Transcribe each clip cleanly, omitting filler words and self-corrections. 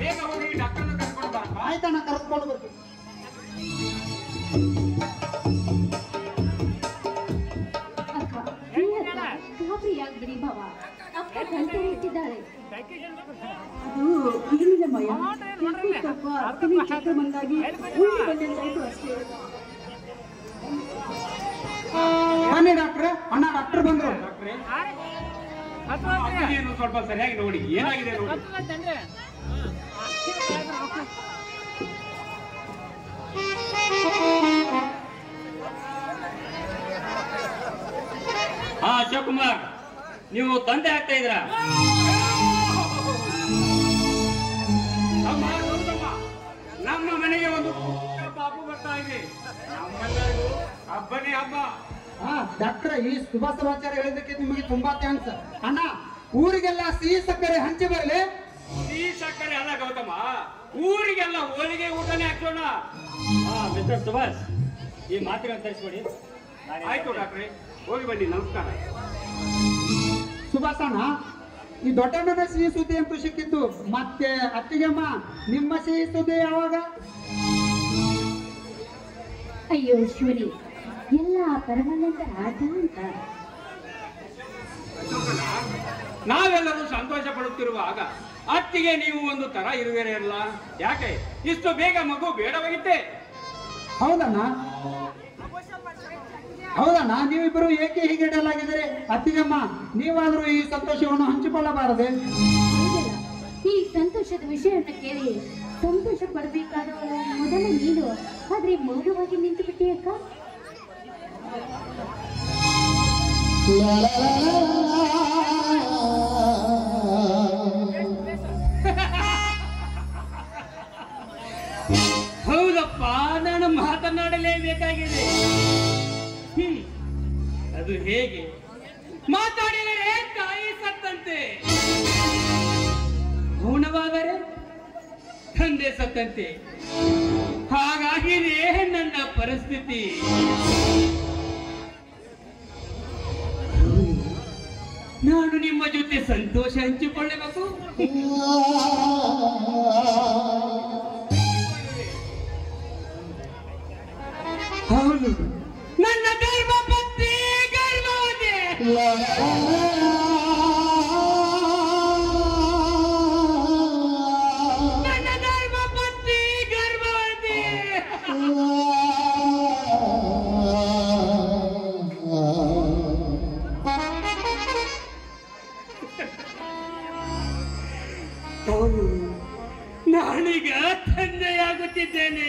ಬೇಗ ಹೋಗಿ ಡಾಕ್ಟರ್ನ ಕರ್ಕೊಂಡು ಬಾ. ಆಯ್ತಣ್ಣ, ಕರೆದುಕೊಂಡು ಬರ್ತೀನಿ. ಗಾಬರಿಯಾಗ್ಬಿಡಿ ಭಾವ, ಅಕ್ಕ ಗಂಟೆ ಇಟ್ಟಿದ್ದಾಳೆ. ಅದು ಇರಲಿಲ್ಲಮ್ಮಯ್ಯ, ಸ್ವಲ್ಪ ಅಕ್ಕನಿಗೆ ಚಕ್ರ ಬಂದಾಗಿ ಊರಿಗೆ ಬಂದಿದ್ದಾಯ್ತು ಅಷ್ಟೇ. ಬನ್ನಿ ಡಾಕ್ಟ್ರೆ. ಅಣ್ಣ ಡಾಕ್ಟರ್ ಬಂದ್ರು. ಡಾಕ್ಟ್ರೆ ಅಪ್ಪನಿಗೇನು ಸ್ವಲ್ಪ ಸರಿಯಾಗಿ ನೋಡಿ, ಏನಾಗಿದೆ ನೋಡಿ. ಹಾ ಶಿವಕುಮಾರ್, ನೀವು ತಂದೆ ಆಗ್ತಾ ಇದ್ರ? ನಮ್ಮ ಮನೆಗೆ ಒಂದು ಪಾಪು ಬರ್ತಾ ಇದೆ. ನಮ್ಮೆಲ್ಲರಿಗೂ ಹಬ್ಬನೇ ಹಬ್ಬ. ಹಾ ಡಾಕ್ಟ್ರೆ, ಈ ಶುಭ ಸಮಾಚಾರ ಹೇಳಿದ್ದಕ್ಕೆ ನಿಮಗೆ ತುಂಬಾ ಥ್ಯಾಂಕ್ಸ್. ಅಣ್ಣ, ಊರಿಗೆಲ್ಲ ಸಿಹಿ ಸಕ್ಕರೆ ಹಂಚಿ ಬರಲಿ. ಸಿಹಿ ಸಕ್ಕರೆ ಅಲ್ಲ ಗೌತಮ, ಊರಿಗೆಲ್ಲ ಹೋಳಿಗೆ ಊಟನೇ ಹಾಕೋಣ. ಮಿಸ್ಟರ್ ಸುಭಾಷ್, ಈ ಮಾತಿನ ತರಿಸ್ಕೊಡಿ. ಆಯ್ತು ಡಾಕ್ಟ್ರೆ, ಹೋಗಿ ಬನ್ನಿ. ನಮಸ್ಕಾರ. ಸುಭಾಷಣ್ಣ, ಈ ದೊಡ್ಡಣ್ಣನ ಸಿಹಿ ಸುದ್ದಿ ಅಂತೂ ಸಿಕ್ಕಿತ್ತು. ಮತ್ತೆ ಅತ್ತಿಗೆಮ್ಮ, ನಿಮ್ಮ ಸಿಹಿ ಸುದ್ದಿ ಯಾವಾಗ? ಅಯ್ಯೋ ಶಿವನಿ, ಎಲ್ಲ ಪರಮಾನಂದ ಆಟ ಅಂತ. ನಾವೆಲ್ಲರೂ ಸಂತೋಷ ಪಡುತ್ತಿರುವಾಗ ಅತ್ತಿಗೆ ನೀವು ಒಂದು ತರ ಇರುವಿರಲ್ಲ. ಯಾಕೆ ಇಷ್ಟು ಬೇಗ ಮಗು ಬೇಡವಾಗಿತ್ತೆ? ಹೌದಣ್ಣ, ಹೌದಣ್ಣ, ನೀವಿಬ್ಬರು ಏಕೆ ಹೀಗೆ ಡಲ್ಲಾಗಿದ್ದೀರಿ? ಅತ್ತಿಗೆಮ್ಮ, ನೀವಾದ್ರೂ ಈ ಸಂತೋಷವನ್ನು ಹಂಚಿಕೊಳ್ಳಬಾರದೆ? ಹೌದಲ್ಲ, ಈ ಸಂತೋಷದ ವಿಷಯವನ್ನು ಕೇಳಿ ಸಂತೋಷ ಪಡಬೇಕಾದವಳು ಮೊದಲ ನೀನು, ಆದ್ರೆ ಮೌನವಾಗಿ ನಿಂತು ಬಿಟ್ಟಿಯಕ್ಕ. ಹೌದಪ್ಪ, ನಾನು ಮಾತನಾಡಲೇಬೇಕಾಗಿದೆ. ಅದು ಹೇಗೆ? ಮಾತಾಡಿದರೆ ತಾಯಿ ಸತ್ತಂತೆ, ಮೌನವಾದರೆ ತಂದೆ ಸತ್ತಂತೆ. ಹಾಗಾಗಿದೆ ನನ್ನ ಪರಿಸ್ಥಿತಿ. ನಾನು ನಿಮ್ಮ ಜೊತೆ ಸಂತೋಷ ಹಂಚಿಕೊಳ್ಳಬೇಕು. ಹೌದು, ನನ್ನ ಗರ್ಭಪತ್ನಿ ಗರ್ಭವತಿ. ನನ್ನ ಗರ್ಭಪತ್ನಿ ಗರ್ಭವತಿ. ನಾನೀಗ ತಂದೆಯಾಗುತ್ತಿದ್ದೇನೆ.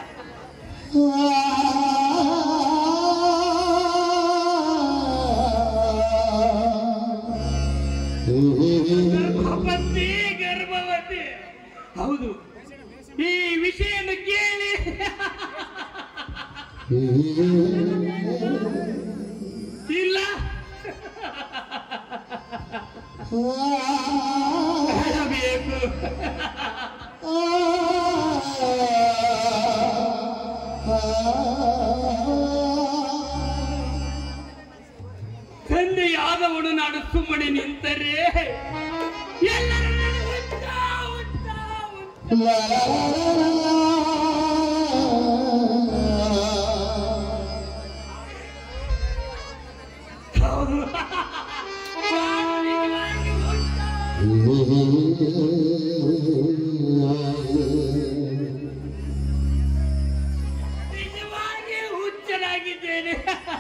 ಗರ್ಭವತಿ ಗರ್ಭವತಿ. ಹೌದು, ಈ ವಿಷಯವನ್ನು ಕೇಳಿ ಇಲ್ಲ ಹೇಳಬೇಕು. ತಂದೆಯಾದವನು ನಾನು ಸುಮ್ಮನೆ ನಿಂತರೆ ಎಲ್ಲರೂ ನಿಜವಾಗಿ ಹುಚ್ಚನಾಗಿದ್ದೇನೆ.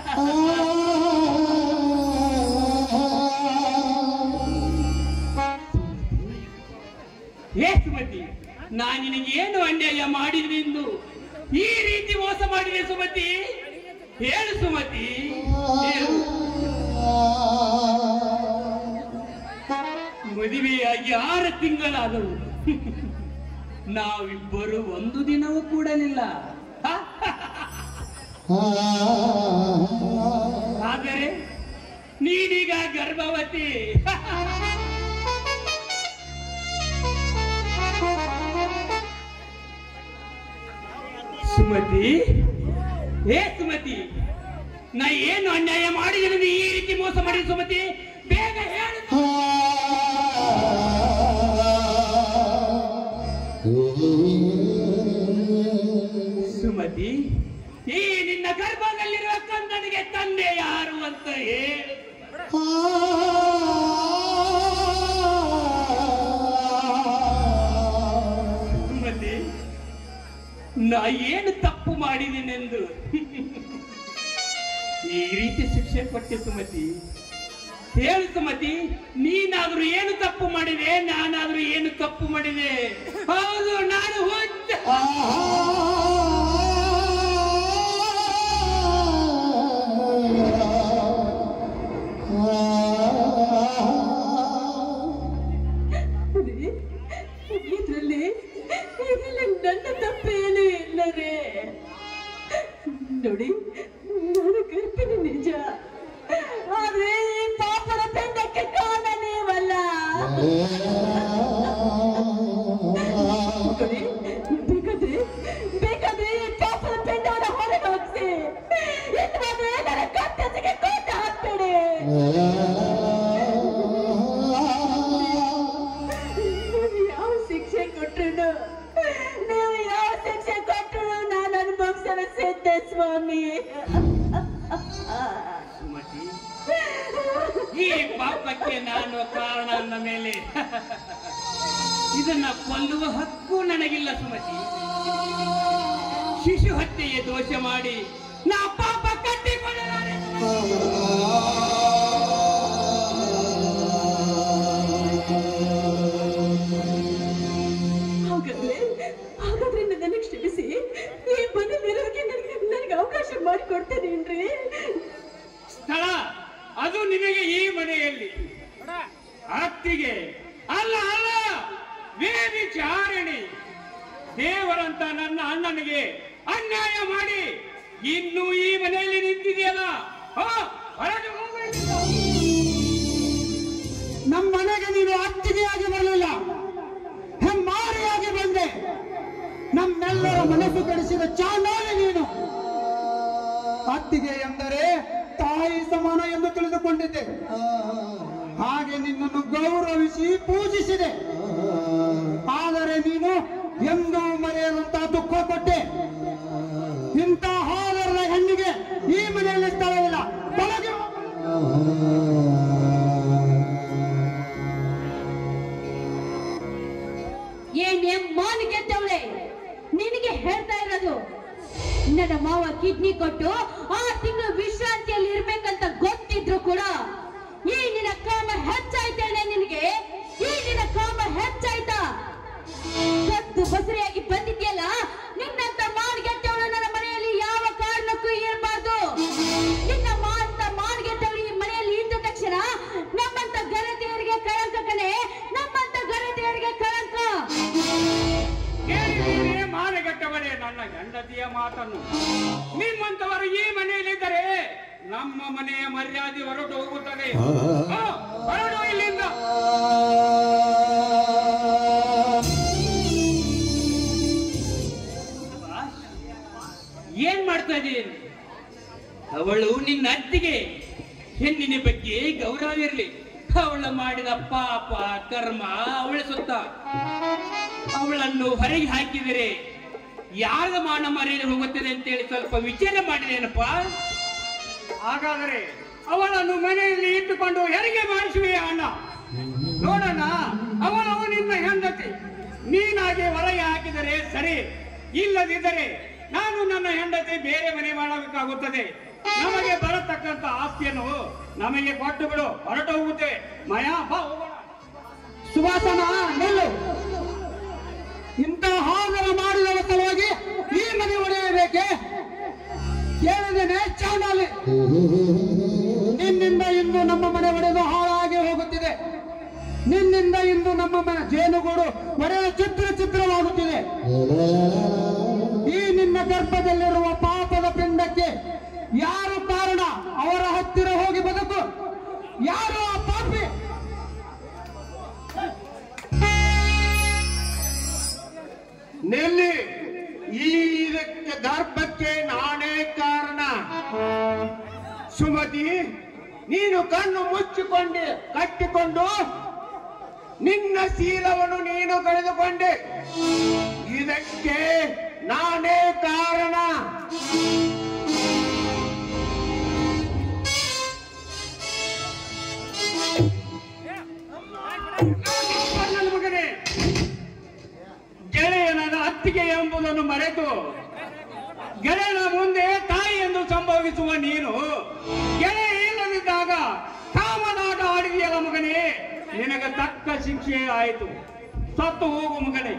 ಸುಮತಿ, ನಾನು ನಿನಗೆ ಏನು ಅನ್ಯಾಯ ಮಾಡಿದ್ವಿ ಎಂದು ಈ ರೀತಿ ಮೋಸ ಮಾಡಿದೆ ಸುಮತಿ? ಹೇಳು ಸುಮತಿ, ಹೇಳು. ಮದುವೆಯಾಗಿ 6 ತಿಂಗಳಾದವು, ನಾವಿಬ್ಬರು ಒಂದು ದಿನವೂ ಕೂಡಲಿಲ್ಲ. ಆದರೆ ನೀನೀಗ ಗರ್ಭವತಿ. ಸುಮತಿ, ಸುಮತಿ, ನಾ ಏನು ಅನ್ಯಾಯ ಮಾಡಿದ್ರೆ ಈ ರೀತಿ ಮೋಸ ಮಾಡಿ ಸುಮತಿ? ಬೇಗ ಹೇಳು. ಏನು ತಪ್ಪು ಮಾಡಿದೀನೆಂದು ಈ ರೀತಿ ಶಿಕ್ಷೆ ಕೊಟ್ಟೆ ಸುಮತಿ. ಹೇಳು ಸುಮತಿ, ನೀನಾದ್ರೂ ಏನು ತಪ್ಪು ಮಾಡಿದೆ, ನಾನಾದ್ರೂ ಏನು ತಪ್ಪು ಮಾಡಿದೆ? ಹೌದು, ನಾನು ಹುಚ್ಚ. ಇದ್ರಲ್ಲಿ ನನ್ನ ತಪ್ಪೇನು ಇಲ್ಲರೇ. ನೋಡಿ, ನಾನು ಗರ್ಭಿಣಿ ನಿಜ, ಆದ್ರೆ ಈ ಪಾಪದ ಪೆಂಡಕ್ಕೆ ಕಾರಣ ನೀವಲ್ಲ. ಬೇಕಾದ್ರೆ ಈ ಪಾಪದ ಪೆಂಡವನ್ನು ಹೊರಗೆ ಹೋಗಿಸಿ, ಇಲ್ಲಾಂದ್ರೆ ನನ್ನ ಕತ್ತಸಿಗೆ ಕೋಟ ಹಾಕ್ಬೇಡಿ. ಯಾವ ಶಿಕ್ಷೆ ಕೊಟ್ಟರು, ನೀವು ಯಾವ ಶಿಕ್ಷೆ ಕೊಟ್ಟರು ನಾನು ಅನುಭವಿಸಲು ಸಿದ್ಧ ಸ್ವಾಮಿ. ಸುಮತಿ, ಈ ಪಾಪಕ್ಕೆ ನಾನು ಕಾರಣ ಅಂದ ಮೇಲೆ ಇದನ್ನ ಕೊಲ್ಲುವ ಹಕ್ಕು ನನಗಿಲ್ಲ ಸುಮತಿ. ಶಿಶು ಹತ್ಯೆಯ ದೋಷ ಮಾಡಿ ನಾ ಪಾಪ ಕಟ್ಟಿಕೊಳ್ಳಲಾರೆ. ಹಾಗಾದ್ರೆ ನನ್ನನ್ನು ಕ್ಷಮಿಸಿ, ಈ ಮನೆಯಲ್ಲಿರೋರಿಗೆ ನನಗೆ ಅವಕಾಶ ಮಾಡಿಕೊಡ್ತೇನೇನ್ರಿ? ಸ್ಥಳ ಅದು ನಿನಗೆ ಈ ಮನೆಯಲ್ಲಿ ಅತ್ತಿಗೆ ಅಲ್ಲ ಅಲ್ಲ, ಬೇವಿಚಾರಣಿ. ದೇವರಂತ ನನ್ನ ಅಣ್ಣನಿಗೆ ಅನ್ಯಾಯ ಮಾಡಿ ಇನ್ನೂ ಈ ಮನೆಯಲ್ಲಿ ನಿಂತಿದೆಯಲ್ಲ, ಹೊರಗೆ ಹೋಗಬೇಕು. ನಮ್ಮ ಮನೆಗೆ ನೀನು ಅತ್ತಿಗೆಯಾಗಿ ಬರಲಿಲ್ಲ, ಹೆಮ್ಮಾರಿಯಾಗಿ ಬಂದೆ. ನಮ್ಮೆಲ್ಲರ ಮನಸ್ಸು ಕಡಿಸಿದ ಚಾಂಡಾಲಿ ನೀನು. ಅತ್ತಿಗೆ ಎಂದರೆ ತಾಯಿ ಸಮಾನ ಎಂದು ತಿಳಿದುಕೊಂಡಿದ್ದೆ, ಹಾಗೆ ನಿನ್ನನ್ನು ಗೌರವಿಸಿ ಪೂಜಿಸಿದೆ. ಆದರೆ ನೀನು ಎಂದೂ ಮರೆಯದಂತಹ ದುಃಖ ಕೊಟ್ಟೆ. ಇಂಥ ಹಾಲರದ ಹೆಣ್ಣಿಗೆ ಈ ಮನೆಯಲ್ಲಿ ಸ್ಥಳವಿಲ್ಲ, ತೊಲಗಿ. ಏನೇ ಮಾನಿಗೆಟ್ಟವಳೆ, ನಿನಗೆ ಹೇಳ್ತಾ ಇರೋದು, ನನ್ನ ಮಾವ ಕಿಡ್ನಿ ಕೊಟ್ಟು 6 ತಿಂಗಳು ವಿಶ್ರಾಂತಿಯಲ್ಲಿ ಇರ್ಬೇಕಂತ ಗೊತ್ತಿದ್ರು ಕೂಡ ಈ ನಿನ್ನ ಕಾಮ ಹೆಚ್ಚಾಯ್ತೇನೆ ನಿನಗೆ? ಈ ನಿನ್ನ ಕಾಮ ಹೆಚ್ಚಾಯ್ತಾ? ಸತ್ತು ಬಸರಿಯಾಗಿ ಬಂದಿದ್ಯಲ್ಲ, ನಿನ್ನಂತ ಮಾನ್ಗೆಟ್ಟವಳು ನನ್ನ ಮನೆಯಲ್ಲಿ ಯಾವ ಕಾರಣಕ್ಕೂ ಇರಬಾರ್ದು. ನಿನ್ನ ಮಾನ್ಗೆಟ್ಟವಳು ಈ ಮನೆಯಲ್ಲಿ ಇದ್ದ ತಕ್ಷಣ ನಮ್ಮಂತ ಗರತಿಯರಿಗೆ ಕಳಂಕ ಕಣೆ, ನಮ್ಮಂತ ಗರತಿಯರಿಗೆ ಕಳಂಕ. ಮಾನಗಟ್ಟವರೇ ನನ್ನ ಹೆಂಡತಿಯ ಮಾತನ್ನು. ನಿಮ್ಮಂತವರು ಈ ಮನೆಯಲ್ಲಿದ್ದರೆ ನಮ್ಮ ಮನೆಯ ಮರ್ಯಾದೆ ಹೊರಟು ಹೋಗುತ್ತದೆ. ಹೊರಡು ಇಲ್ಲಿಂದ. ಏನ್ ಮಾಡ್ತಾ ಇದ್ದೀನಿ? ಅವಳು ನಿನ್ನ ಅತ್ತಿಗೆ, ಹೆಣ್ಣಿನ ಬಗ್ಗೆ ಗೌರವ ಇರಲಿ. ಅವಳು ಮಾಡಿದ ಪಾಪ ಕರ್ಮ ಅವಳ ಸುತ್ತ. ಅವಳನ್ನು ಹೊರಗೆ ಹಾಕಿದರೆ ಯಾರ ಮಾನ ಮರ್ಯಾದೆ ಹೋಗುತ್ತದೆ ಅಂತೇಳಿ ಸ್ವಲ್ಪ ವಿಚಾರ ಮಾಡಿದೇನಪ್ಪ. ಹಾಗಾದರೆ ಅವಳನ್ನು ಮನೆಯಲ್ಲಿ ಇಟ್ಟುಕೊಂಡು ಹೆರಿಗೆ ಮಾಡಿಸುವೆ ಅಣ್ಣ. ನೋಡೋಣ, ಅವಳು ನಿನ್ನ ಹೆಂಡತಿ. ನೀನಾಗೆ ಹೊರಗೆ ಹಾಕಿದರೆ ಸರಿ, ಇಲ್ಲದಿದ್ದರೆ ನಾನು ನನ್ನ ಹೆಂಡತಿ ಬೇರೆ ಮನೆ ಮಾಡಬೇಕಾಗುತ್ತದೆ. ನಮಗೆ ಬರತಕ್ಕಂತ ಆಸ್ತಿಯನ್ನು ನಮಗೆ ಕೊಟ್ಟು ಬಿಡು, ಹೊರಟು ಹೋಗುತ್ತೇವೆ. ಮಾಯಾ, ಬಾ ಹೋಗೋಣ. ಸುವಾಸನ ನಿಲ್ಲು. ಇಂಥ ಹಾಗರ ಮಾಡಿದವ ಸಲುವಾಗಿ ಈ ಮನೆ ಒಡೆಯಬೇಕೆ? ಕೇಳಿದ್ದೇನೆ ಚಾಂಡಾಲಿ, ನಿನ್ನಿಂದ ಇಂದು ನಮ್ಮ ಮನೆ ಒಡೆದು ಹಾಳಾಗಿ ಹೋಗುತ್ತಿದೆ. ನಿನ್ನಿಂದ ಇಂದು ನಮ್ಮ ಮನೆ ಜೇನುಗೂಡು ಒಡೆದ ಚಿತ್ರವಾಗುತ್ತಿದೆ. ಈ ನಿನ್ನ ಗರ್ಭದಲ್ಲಿರುವ ಪಾಪದ ಪಿಂಡಕ್ಕೆ ಯಾರು ಕಾರಣ? ಅವರ ಹತ್ತಿರ ಹೋಗಿ ಬದುಕು. ಯಾರು ಆ ಪಾಪಿ? ನೆಲ್ಲಿ, ಈ ಇದಕ್ಕೆ ಗರ್ಭಕ್ಕೆ ನಾನೇ ಕಾರಣ. ಸುಮತಿ, ನೀನು ಕಣ್ಣು ಮುಚ್ಚಿಕೊಂಡು ಕಟ್ಟಿಕೊಂಡು ನಿನ್ನ ಶೀಲವನ್ನು ನೀನು ಕಳೆದುಕೊಂಡೆ. ಇದಕ್ಕೆ ನಾನೇ ಕಾರಣ. ಮಗನೇ, ಗೆಳೆಯನಾದ ಅತ್ತಿಗೆ ಎಂಬುದನ್ನು ಮರೆತು ಗೆಳೆಯನ ಮುಂದೆ ತಾಯಿ ಎಂದು ಸಂಭವಿಸುವ ನೀನು ಗೆಳೆಯ ಇಲ್ಲದಿದ್ದಾಗ ಕಾಮನಾಟ ಆಡಿದೆಯಲ್ಲ ಮಗನೇ, ನಿನಗೆ ತಕ್ಕ ಶಿಕ್ಷೆ ಆಯಿತು. ಸತ್ತು ಹೋಗು ಮಗನೇ.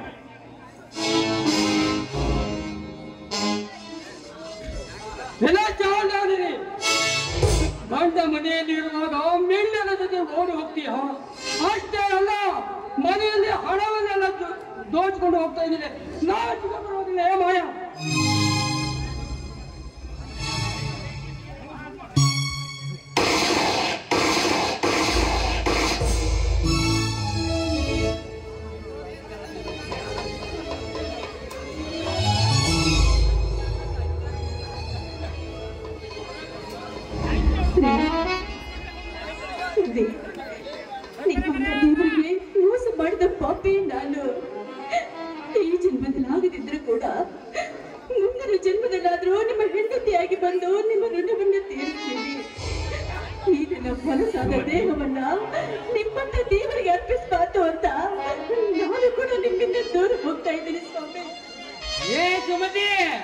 ಗಂಡ ಮನೆಯಲ್ಲಿರುವಾಗ ಮೆಲ್ಲನ ಜೊತೆ ಓಡಿ ಹೋಗ್ತೀಯ. ಅಷ್ಟೇ ಅಲ್ಲ, ಮನೆಯಲ್ಲಿ ಹಣವನ್ನೆಲ್ಲ ದೋಚ್ಕೊಂಡು ಹೋಗ್ತಾ ಇದ್ದೀನಿ. ನಾಚಿಕೆ ಬರೋದಿಲ್ಲ ಮಾಯ. ದೇವರಿಗೆ ಮೋಸ ಮಾಡಿದ ಪಾಪಿ ನಾನು. ಈ ಜನ್ಮದಲ್ಲಾಗದಿದ್ರು ಕೂಡ ಮುಂದಿನ ಜನ್ಮದಲ್ಲಾದ್ರೂ ನಿಮ್ಮ ಹೆಂಡತಿಯಾಗಿ ಬಂದು ನಿಮ್ಮ ಋಣವನ್ನ ತೀರಿಸ್ತೀನಿ. ಈ ನನ್ನ ಹೊಲಸಾದ ದೇಹವನ್ನ ನಿಮ್ಮಂತ ದೇವರಿಗೆ ಅರ್ಪಿಸಬಾರ್ದು ಅಂತ ನಾನು ಕೂಡ ನಿಮ್ಮಿಂದ ದೂರ ಹೋಗ್ತಾ ಇದ್ದೀನಿ ಸ್ವಾಮಿ. ಏ ಸುಮತಿ,